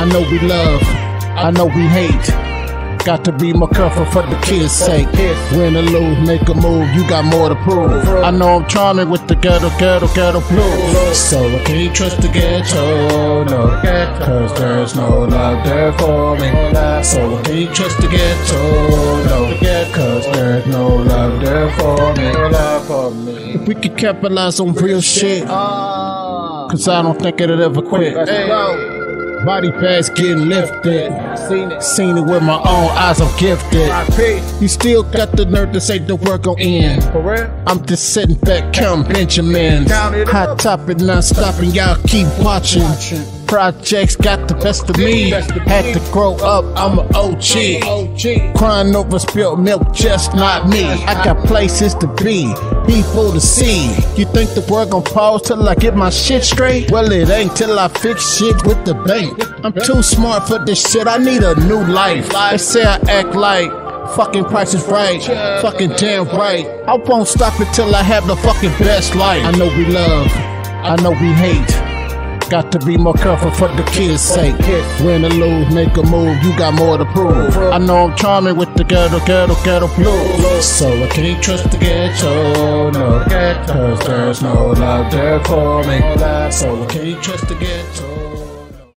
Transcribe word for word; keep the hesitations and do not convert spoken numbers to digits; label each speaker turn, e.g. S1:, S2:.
S1: I know we love, I know we hate. Got to be more careful for the kids' sake. Win or lose, make a move, you got more to prove. I know I'm charming with the ghetto, ghetto, ghetto blues. So I can't trust the ghetto, no, cause there's no love there for me. So I can't trust the ghetto, no, cause there's no love there for me. If we could capitalize on real shit, cause I don't think it'll ever quit. Body bags getting lifted. Seen it. Seen it with my own eyes, I'm gifted. You still got the nerve to say the work gon' end. I'm just sitting back counting Benjamins. Hot topic non-stopping, y'all keep watching. Projects got the best of me. Had to grow up, I'm an O G. Crying over spilled milk, just not me. I got places to be, people to see. You think the world gon' pause till I get my shit straight? Well, it ain't till I fix shit with the bank. I'm too smart for this shit, I need a new life. They say I act like fucking Price is Right, fucking damn right. I won't stop it till I have the fucking best life. I know we love, I know we hate. Got to be more careful for the kids' sake. Win or lose, make a move, you got more to prove. I know I'm charming with the ghetto, ghetto, ghetto blues. So I can't trust the ghetto, no, cause there's no love there for me. So I can't trust the ghetto.